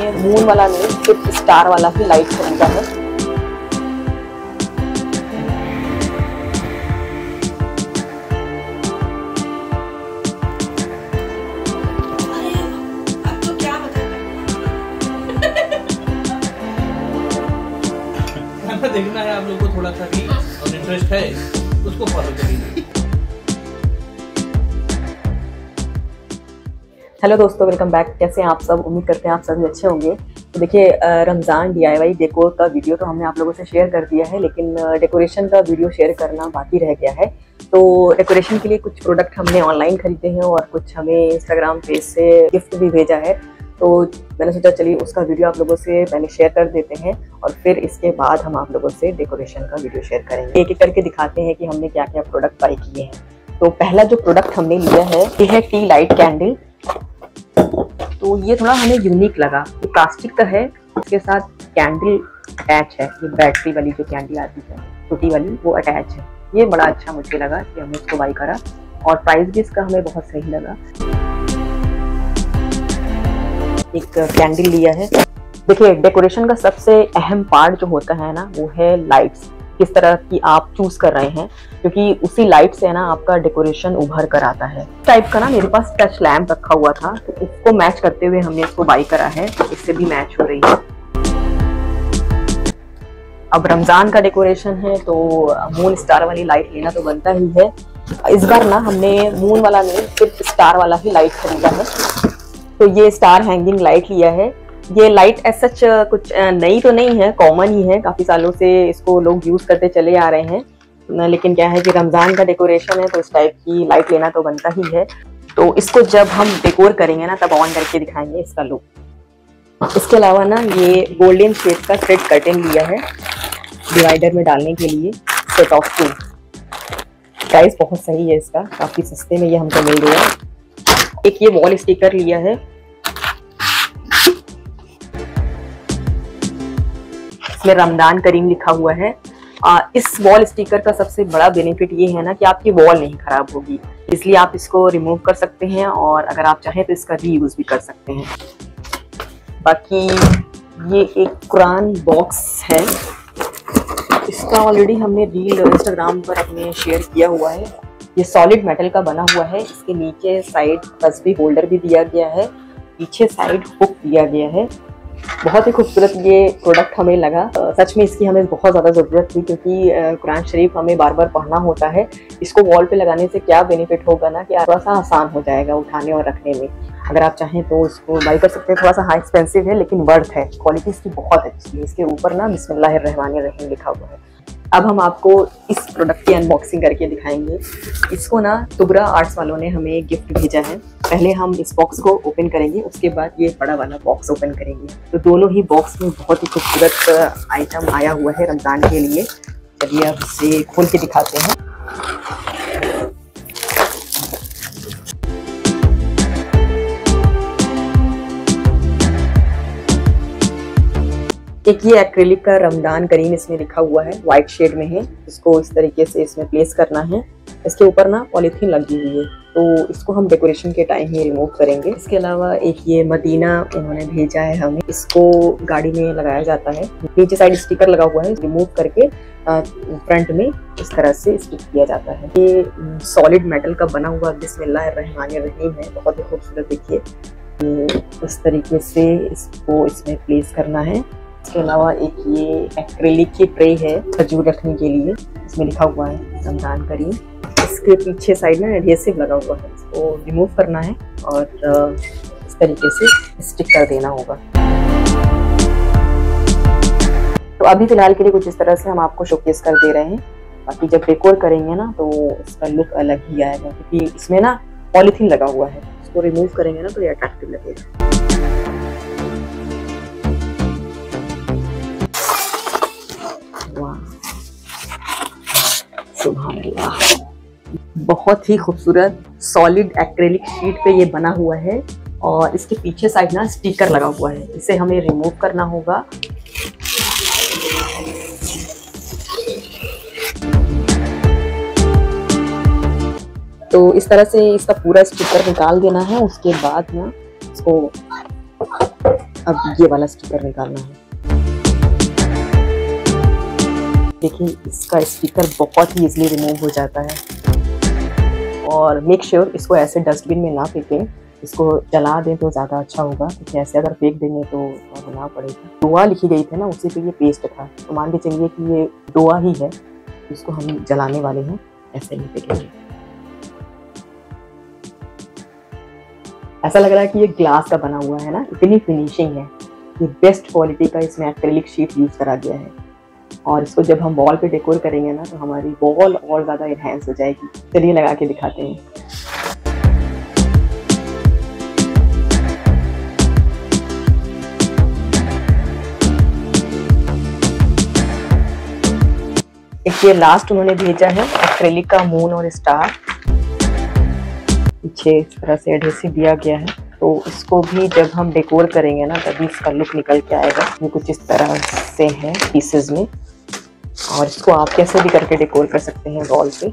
Moon वाला नहीं, सिर्फ स्टार वाला ही लाइट खरीदा है। देखना है आप लोगों को थोड़ा सा भी और इंटरेस्ट है उसको फॉलो करिए। हेलो दोस्तों, वेलकम बैक। कैसे हैं आप सब? उम्मीद करते हैं आप सभी अच्छे होंगे। तो देखिए, रमज़ान DIY डेकोर का वीडियो तो हमने आप लोगों से शेयर कर दिया है, लेकिन डेकोरेशन का वीडियो शेयर करना बाकी रह गया है। तो डेकोरेशन के लिए कुछ प्रोडक्ट हमने ऑनलाइन खरीदे हैं और कुछ हमें इंस्टाग्राम पेज से गिफ्ट भी भेजा है। तो मैंने सोचा चलिए उसका वीडियो आप लोगों से पहले शेयर कर देते हैं और फिर इसके बाद हम आप लोगों से डेकोरेशन का वीडियो शेयर करेंगे। एक एक करके दिखाते हैं कि हमने क्या क्या प्रोडक्ट बाई किए हैं। तो पहला जो प्रोडक्ट हमने लिया है ये है टी लाइट कैंडल। तो ये थोड़ा हमें यूनिक लगा। ये प्लास्टिक का है, इसके साथ कैंडल अटैच है। ये बैटरी वाली जो कैंडल आती है छोटी वाली, वो अटैच है। ये बड़ा अच्छा मुझे लगा कि हमने इसको बाई करा और प्राइस भी इसका हमें बहुत सही लगा। एक कैंडल लिया है। देखिए, डेकोरेशन का सबसे अहम पार्ट जो होता है ना, वो है लाइट्स। किस तरह की आप चूज कर रहे हैं, क्योंकि उसी लाइट से ना आपका डेकोरेशन उभर कर आता है। टाइप का ना मेरे पास टच लैम्प रखा हुआ था, तो उसको मैच करते हुए हमने इसको बाई करा है। इससे भी मैच हो रही है। अब रमजान का डेकोरेशन है तो मून स्टार वाली लाइट लेना तो बनता ही है। इस बार ना हमने मून वाला नहीं, सिर्फ स्टार वाला ही लाइट खरीदा है। तो ये स्टार हैंगिंग लाइट लिया है। ये लाइट एज सच कुछ नई तो नहीं है, कॉमन ही है। काफी सालों से इसको लोग यूज करते चले आ रहे हैं, लेकिन क्या है कि रमजान का डेकोरेशन है तो इस टाइप की लाइट लेना तो बनता ही है। तो इसको जब हम डेकोर करेंगे ना, तब ऑन करके दिखाएंगे इसका लुक। इसके अलावा ना ये गोल्डन शेड का थ्रेड कर्टेन लिया है डिवाइडर में डालने के लिए, सेट ऑफ 2। प्राइस बहुत सही है इसका, काफी सस्ते में ये हमको मिल रहा है। एक ये वॉल स्टिकर लिया है। इसमें रमजान करीम लिखा हुआ है। इस वॉल स्टिकर का सबसे बड़ा बेनिफिट ये है ना कि आपकी वॉल नहीं खराब होगी, इसलिए आप इसको रिमूव कर सकते हैं और अगर आप चाहें तो इसका रीयूज भी कर सकते हैं। बाकी ये एक कुरान बॉक्स है। इसका ऑलरेडी हमने रील इंस्टाग्राम पर अपने शेयर किया हुआ है। ये सॉलिड मेटल का बना हुआ है। इसके नीचे साइड तस्बीह होल्डर भी दिया गया है, पीछे साइड हुक दिया गया है। बहुत ही खूबसूरत ये प्रोडक्ट हमें लगा। सच में इसकी हमें बहुत ज़्यादा ज़रूरत थी, क्योंकि कुरान शरीफ हमें बार बार पढ़ना होता है। इसको वॉल पे लगाने से क्या बेनिफिट होगा ना कि थोड़ा सा आसान हो जाएगा उठाने और रखने में। अगर आप चाहें तो इसको बाई कर सकते हैं। थोड़ा सा हाई एक्सपेंसिव है लेकिन वर्थ है। क्वालिटी इसकी बहुत अच्छी है। इसके ऊपर ना बिस्मिल्लाहिर्रहमानिर्रहीम लिखा हुआ है। अब हम आपको इस प्रोडक्ट की अनबॉक्सिंग करके दिखाएंगे। इसको ना तुबरा आर्ट्स वालों ने हमें गिफ्ट भेजा है। पहले हम इस बॉक्स को ओपन करेंगे, उसके बाद ये बड़ा वाला बॉक्स ओपन करेंगे। तो दोनों ही बॉक्स में बहुत ही खूबसूरत आइटम आया हुआ है रमजान के लिए। चलिए अब इसे खोल के दिखाते हैं। एक ये एक्रेलिक का रमजान करीम इसमें लिखा हुआ है, व्हाइट शेड में है। इसको इस तरीके से इसमें प्लेस करना है। इसके ऊपर ना पॉलीथीन लगी हुई है, तो इसको हम डेकोरेशन के टाइम ही रिमूव करेंगे। इसके अलावा एक ये मदीना उन्होंने भेजा है हमें। इसको गाड़ी में लगाया जाता है। नीचे साइड स्टिकर लगा हुआ है, रिमूव करके फ्रंट में इस तरह से स्टिक किया जाता है। ये सॉलिड मेटल का बना हुआ बिस्मिल्लाहिर्रहमानिर्रहीम है। बहुत ही खूबसूरत। देखिए इस तरीके से इसको इसमें प्लेस करना है। इसके अलावा एक ये एक्रेलिक की ट्रे है खजूर रखने के लिए। इसमें लिखा हुआ है रमजान करीम। इसके पीछे साइड में एडहेसिव लगा हुआ है, इसको रिमूव करना है और इस तरीके से स्टिक कर देना होगा। तो अभी फिलहाल के लिए कुछ इस तरह से हम आपको शोकेस कर दे रहे हैं। बाकी जब डेकोर करेंगे ना तो इसका लुक अलग ही आएगा, क्योंकि इसमें ना पॉलीथीन लगा हुआ है। इसको रिमूव करेंगे ना तो ये अट्रैक्टिव लगेगा। सुभान अल्लाह, बहुत ही खूबसूरत सॉलिड एक्रेलिक शीट पे ये बना हुआ है और इसके पीछे साइड ना स्टिकर लगा हुआ है। इसे हमें रिमूव करना होगा। तो इस तरह से इसका पूरा स्टिकर निकाल देना है। उसके बाद ना इसको अब ये वाला स्टिकर निकालना है। देखिए इसका स्टिकर बहुत ही इजीली रिमूव हो जाता है। और मेक श्योर इसको ऐसे डस्टबिन में ना फेंकें, इसको जला दें तो ज़्यादा अच्छा होगा, क्योंकि ऐसे अगर फेंक देंगे तो होना पड़ेगा। दोआ लिखी गई थी ना, उसी पे ये पेस्ट था, तो मान के चलिए कि ये दोआ ही है, इसको हम जलाने वाले हैं, ऐसे नहीं फेंकेंगे। ऐसा लग रहा है कि ये ग्लास का बना हुआ है ना, इतनी फिनिशिंग है। ये बेस्ट क्वालिटी का इसमें एक्रेलिक शीट यूज़ करा गया है। और इसको जब हम वॉल पे डेकोर करेंगे ना, तो हमारी वॉल और ज़्यादा इनहेंस हो जाएगी। चलिए लगा के दिखाते हैं। एक ये लास्ट उन्होंने भेजा है एक्रेलिक का मून और स्टार, पीछे इस तरह से एडहेसिव दिया गया है। तो इसको भी जब हम डेकोर करेंगे ना, तभी इसका लुक निकल के आएगा। ये कुछ इस तरह से है पीसेज में, और इसको आप कैसे भी करके डेकोर कर सकते हैं वॉल पे।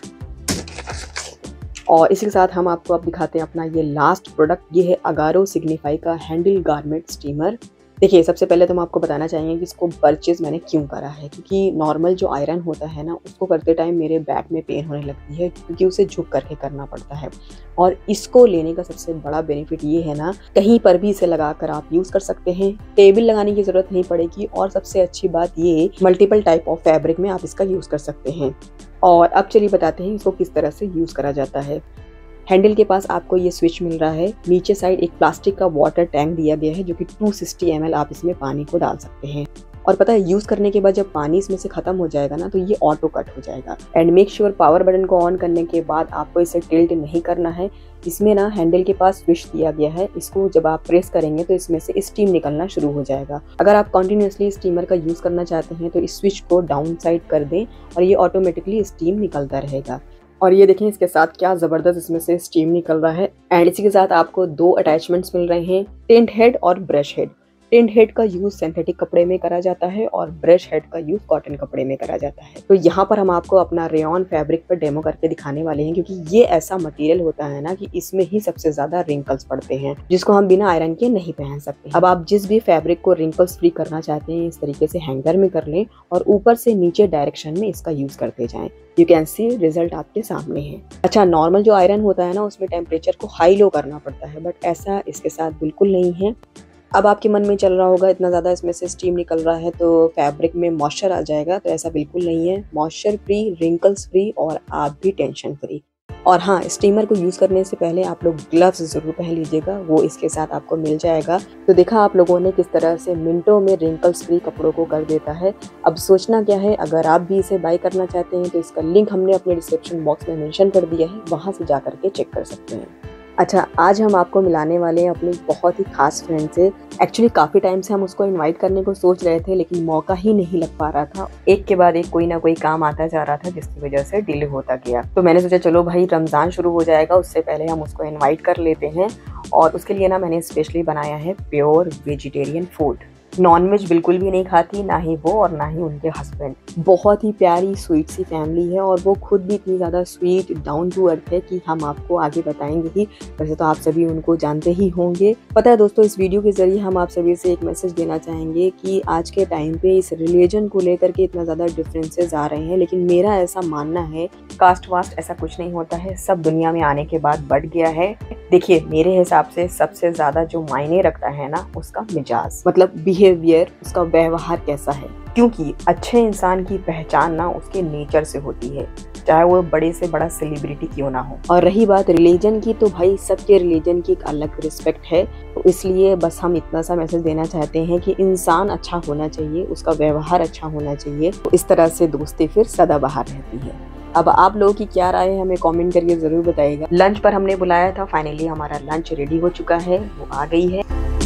और इसी के साथ हम आपको अब दिखाते हैं अपना ये लास्ट प्रोडक्ट। ये है अगारो सिग्निफाई का हैंडल गारमेंट स्टीमर। देखिए सबसे पहले तो हम आपको बताना चाहेंगे कि इसको परचेज मैंने क्यों करा है, क्योंकि नॉर्मल जो आयरन होता है ना, उसको करते टाइम मेरे बैक में पेन होने लगती है, क्योंकि उसे झुक करके करना पड़ता है। और इसको लेने का सबसे बड़ा बेनिफिट ये है ना, कहीं पर भी इसे लगाकर आप यूज़ कर सकते हैं, टेबल लगाने की ज़रूरत नहीं पड़ेगी। और सबसे अच्छी बात ये, मल्टीपल टाइप ऑफ फैब्रिक में आप इसका यूज़ कर सकते हैं। और अब चलिए बताते हैं इसको किस तरह से यूज़ करा जाता है। हैंडल के पास आपको ये स्विच मिल रहा है, नीचे साइड एक प्लास्टिक का वाटर टैंक दिया गया है, जो कि 260 ml आप इसमें पानी को डाल सकते हैं। और पता है यूज़ करने के बाद जब पानी इसमें से ख़त्म हो जाएगा ना, तो ये ऑटो कट हो जाएगा। And make sure power button को ऑन करने के बाद आपको इसे टिल्ट नहीं करना है। इसमें ना हैंडल के पास स्विच दिया गया है, इसको जब आप प्रेस करेंगे तो इसमें से स्टीम निकलना शुरू हो जाएगा। अगर आप कंटिन्यूसली स्टीमर का यूज़ करना चाहते हैं तो इस स्विच को डाउन साइड कर दें और ये ऑटोमेटिकली स्टीम निकलता रहेगा। और ये देखें इसके साथ क्या ज़बरदस्त इसमें से स्टीम निकल रहा है। एंड इसी के साथ आपको 2 अटैचमेंट्स मिल रहे हैं, टिंट हेड और ब्रश हेड। टिंट हेड का यूज़ सिंथेटिक कपड़े में करा जाता है और ब्रश हेड का यूज़ कॉटन कपड़े में करा जाता है। तो यहाँ पर हम आपको अपना रेयॉन फैब्रिक पर डेमो करके दिखाने वाले हैं, क्योंकि ये ऐसा मटेरियल होता है ना कि इसमें ही सबसे ज़्यादा रिंकल्स पड़ते हैं, जिसको हम बिना आयरन के नहीं पहन सकते। अब आप जिस भी फैब्रिक को रिंकल्स फ्री करना चाहते हैं, इस तरीके से हैंगर में कर लें और ऊपर से नीचे डायरेक्शन में इसका यूज़ करते जाएं। यू कैन सी रिजल्ट आपके सामने है। अच्छा, नॉर्मल जो आयरन होता है ना, उसमें टेम्परेचर को हाई लो करना पड़ता है, बट ऐसा इसके साथ बिल्कुल नहीं है। अब आपके मन में चल रहा होगा इतना ज़्यादा इसमें से स्टीम निकल रहा है तो फैब्रिक में मॉइस्चर आ जाएगा, तो ऐसा बिल्कुल नहीं है। मॉइस्चर फ्री, रिंकल्स फ्री और आप भी टेंशन फ्री। और हाँ, स्टीमर को यूज़ करने से पहले आप लोग ग्लव्स ज़रूर पहन लीजिएगा, वो इसके साथ आपको मिल जाएगा। तो देखा आप लोगों ने किस तरह से मिनटों में रिंकल्स फ्री कपड़ों को कर देता है। अब सोचना क्या है, अगर आप भी इसे बाय करना चाहते हैं तो इसका लिंक हमने अपने डिस्क्रिप्शन बॉक्स में मेंशन कर दिया है, वहाँ से जा करके चेक कर सकते हैं। अच्छा, आज हम आपको मिलाने वाले हैं अपनी बहुत ही खास फ्रेंड से। एक्चुअली काफ़ी टाइम से हम उसको इनवाइट करने को सोच रहे थे, लेकिन मौका ही नहीं लग पा रहा था। एक के बाद एक कोई ना कोई काम आता जा रहा था, जिसकी वजह से डिले होता गया। तो मैंने सोचा चलो भाई, रमज़ान शुरू हो जाएगा, उससे पहले हम उसको इन्वाइट कर लेते हैं। और उसके लिए ना मैंने स्पेशली बनाया है प्योर वेजिटेरियन फूड। नॉनवेज बिल्कुल भी नहीं खाती, ना ही वो और ना ही उनके हस्बैंड। बहुत ही प्यारी स्वीट सी फैमिली है और वो खुद भी इतनी ज़्यादा स्वीट डाउन टू अर्थ है कि हम आपको आगे बताएंगे ही। वैसे तो आप सभी उनको जानते ही होंगे। पता है दोस्तों, इस वीडियो के जरिए हम आप सभी से एक मैसेज देना चाहेंगे कि आज के टाइम पे इस रिलीजन को लेकर के इतना ज़्यादा डिफरेंसेस आ रहे हैं, लेकिन मेरा ऐसा मानना है कास्ट वास्ट ऐसा कुछ नहीं होता है, सब दुनिया में आने के बाद बढ़ गया है। देखिए, मेरे हिसाब से सबसे ज़्यादा जो मायने रखता है ना, उसका मिजाज, मतलब बिहेवियर, उसका व्यवहार कैसा है। क्योंकि अच्छे इंसान की पहचान ना उसके नेचर से होती है, चाहे वो बड़े से बड़ा सेलिब्रिटी क्यों ना हो। और रही बात रिलीजन की, तो भाई सबके रिलीजन की एक अलग रिस्पेक्ट है। तो इसलिए बस हम इतना सा मैसेज देना चाहते हैं कि इंसान अच्छा होना चाहिए, उसका व्यवहार अच्छा होना चाहिए, तो इस तरह से दोस्ती फिर सदाबहार रहती है। अब आप लोगों की क्या राय है, हमें कमेंट करके जरूर बताइएगा। लंच पर हमने बुलाया था, फाइनली हमारा लंच रेडी हो चुका है, वो आ गई है।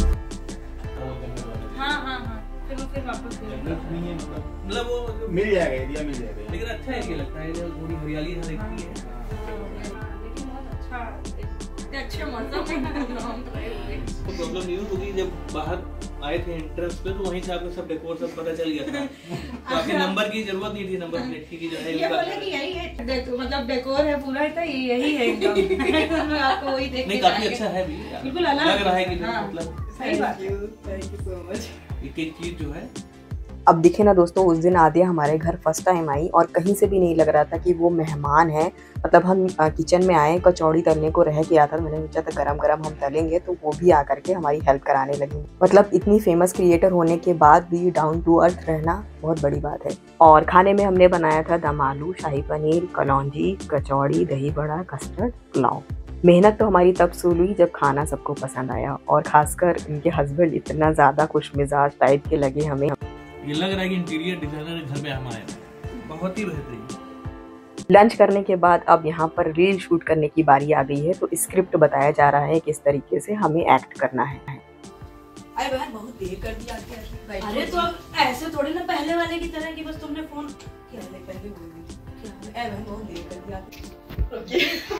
मतलब वो मिल जाएगा, एरिया मिल जाएगा, लेकिन अच्छा एरिया लगता है, थोड़ी हरियाली है, देखती है। लेकिन बहुत अच्छा, अच्छे मौसम में तो प्रॉब्लम नहीं होगी जब बाहर आए थे एंट्रेंस पे तो वहीं से आपको सब डेकोर सब पता चल गया था। तो आपके नंबर की जरूरत नहीं थी, नंबर प्लेट की जो है ये बोले कि यही है मतलब डेकोर है पूरा, था यही है एकदम। आपको वही देख नहीं, काफी अच्छा है भी, बिल्कुल अलग लग रहा है कि हाँ, मतलब सही बात है। Thank you so much. एक चीज जो है। अब दिखे ना दोस्तों, उस दिन आदिया हमारे घर फर्स्ट टाइम आई और कहीं से भी नहीं लग रहा था कि वो मेहमान है। मतलब हम किचन में आए, कचौड़ी तलने को रह गया था, मैंने सोचा था गरम गरम हम तलेंगे, तो वो भी आकर के हमारी हेल्प कराने लगी। मतलब इतनी फेमस क्रिएटर होने के बाद भी डाउन टू अर्थ रहना बहुत बड़ी बात है। और खाने में हमने बनाया था दम आलू, शाही पनीर, कलौंजी, कचौड़ी, दही बड़ा, कस्टर्ड, पुलाव। मेहनत तो हमारी तब शुरू हुई जब खाना सबको पसंद आया, और खासकर इनके हस्बैंड इतना ज़्यादा खुशमिजाज टाइप के लगे हमें। ये लग रहा है कि इंटीरियर डिजाइनर घर में हम आए हैं, बहुत ही बेहतरीन। लंच करने के बाद अब यहाँ पर रील शूट करने की बारी आ गई है, तो स्क्रिप्ट बताया जा रहा है किस तरीके से हमें एक्ट करना है। अरे बहन बहुत देर कर दिया क्या? अरे तो अब ऐसे थोड़ी ना पहले वाले की तरह कि बस तुमने फोन क्या है पहले बोली क्या है? बहन बहुत देर कर दिया।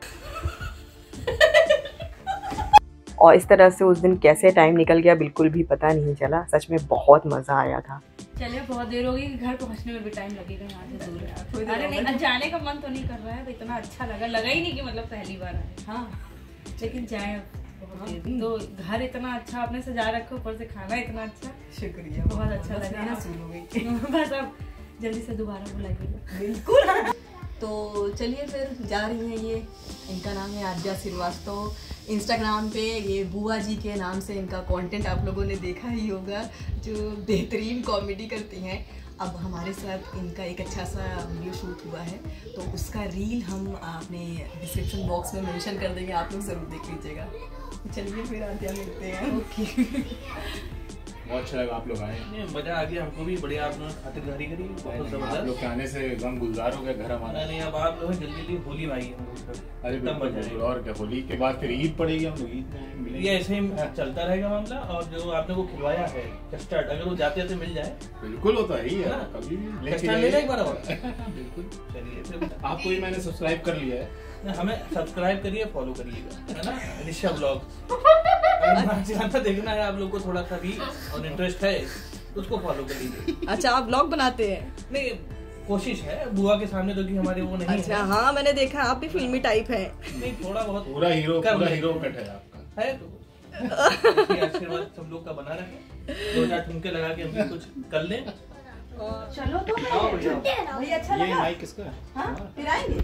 और इस तरह से उस दिन कैसे टाइम निकल गया बिल्कुल भी पता नहीं चला। सच में बहुत मजा आया था। चलिए बहुत देर हो गई, घर पहुंचने में भी टाइम लगेगा यहाँ से दूर। अरे नहीं, जाने का मन तो नहीं कर रहा है, इतना अच्छा लगा ही नहीं कि मतलब पहली बार आए। हाँ लेकिन जाए बहुत देर तो घर इतना अच्छा आपने सजा रखा, ऊपर से खाना इतना अच्छा, शुक्रिया, बहुत अच्छा लगा। ना सुन हो गई। बस अब जल्दी से दोबारा बुलाइएगा। बिल्कुल। तो चलिए फिर जा रही हैं ये, इनका नाम है आद्या श्रीवास्तव। इंस्टाग्राम पे ये बुआ जी के नाम से इनका कंटेंट आप लोगों ने देखा ही होगा, जो बेहतरीन कॉमेडी करती हैं। अब हमारे साथ इनका एक अच्छा सा वीडियो शूट हुआ है, तो उसका रील हम अपने डिस्क्रिप्शन बॉक्स में मेंशन कर देंगे, आप लोग ज़रूर देख लीजिएगा। चलिए फिर आद्या मिलते हैं। ओके। बहुत अच्छा लगा आप लोग आए। मजा आ गया हमको भी, बढ़िया आपने खातिरदारी करी, बहुत जबरदस्त। आप लोग के आने से एकदम गुलजार हो गया घर हमारा। नहीं अब आप लोग जल्दी जल्दी होली में आइए। अरे बिल्कुल, और क्या, होली के बाद फिर ईद पड़ेगी, हम लोग ईद में मिलेंगे। ये ऐसे ही चलता रहेगा मामला। और जो आपने को खिलवाया है कस्टर्ड, अगर वो जाते जाते मिल जाए। बिल्कुल होता ही है, कभी भी लेके जाइए एक बार। बिल्कुल। चलिए फिर आपको भी मैंने सब्सक्राइब कर लिया है, हमें सब्सक्राइब करिए, फॉलो करिएगा, है ना, ऋषभ व्लॉग्स। ज्यादा देखना है आप लोग को थोड़ा सा भी और इंटरेस्ट है उसको फॉलो कर लीजिए। अच्छा आप ब्लॉग बनाते हैं? नहीं कोशिश है, बुआ के सामने तो कि हमारे वो नहीं अच्छा है। हाँ मैंने देखा आप भी फिल्मी टाइप है। नहीं थोड़ा बहुत पूरा हीरो कट है आपका है। तो आशीर्वाद सब लोग का बना रहे, 2-4 ठुमके लगा के हम भी कुछ कर लें। चलो तो भैया अच्छा ये लगा? माइक किसका है? हाँ फिर आएंगे।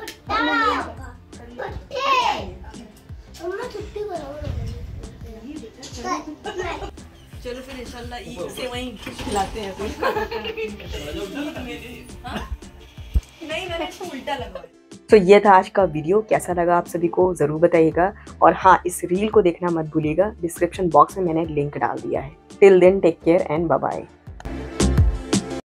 चलो फिर इंशाल्लाह ईद से वहीं खिलाते हैं फिर। नहीं मैंने इसको उल्टा लगा। तो ये था आज का वीडियो, कैसा लगा आप सभी को ज़रूर बताइएगा। और हाँ, इस रील को देखना मत भूलिएगा, डिस्क्रिप्शन बॉक्स में मैंने लिंक डाल दिया है। Till then take care and bye bye.